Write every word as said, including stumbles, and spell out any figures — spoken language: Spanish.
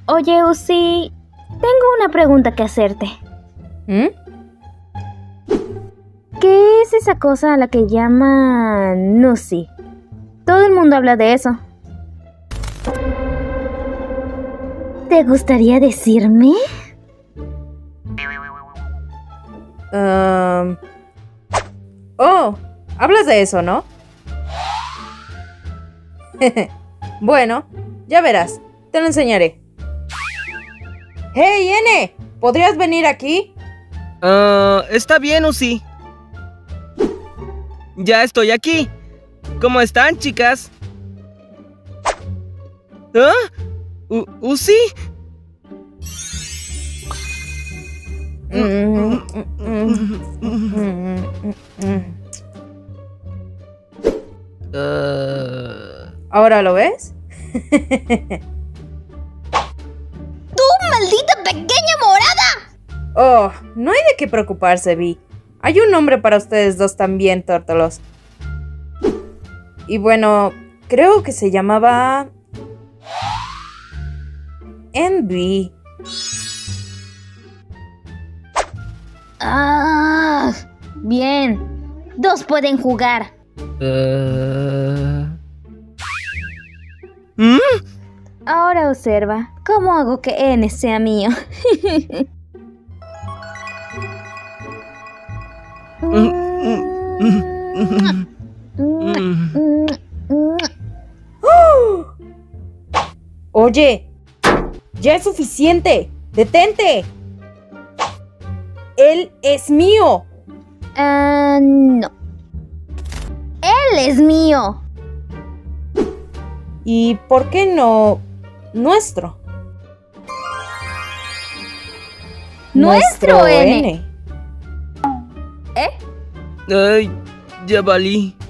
Oye, Uzi, tengo una pregunta que hacerte. ¿Mm? ¿Qué es esa cosa a la que llaman Nusi? Todo el mundo habla de eso. ¿Te gustaría decirme? Um... Oh, hablas de eso, ¿no? Bueno, ya verás, te lo enseñaré. ¡Hey, N! ¿Podrías venir aquí? Ah, uh, está bien, Uzi. Ya estoy aquí. ¿Cómo están, chicas? ¿Ah? U ¿Uzi? Mm, mm, mm, uh... ¿Ahora lo ves? ¡Tú, maldita pequeña morada! Oh, no hay de qué preocuparse, Vi. Hay un nombre para ustedes dos también, tórtolos. Y bueno, creo que se llamaba... Envy. Ah, bien. Dos pueden jugar. Uh... ¿Mm? Ahora observa cómo hago que N sea mío. ¡Oh! Oye, ya es suficiente. ¡Detente! Él es mío. Ah, uh, no. Él es mío. ¿Y por qué no nuestro? Nuestro, N. N. ¿Eh? Ay, ya valí.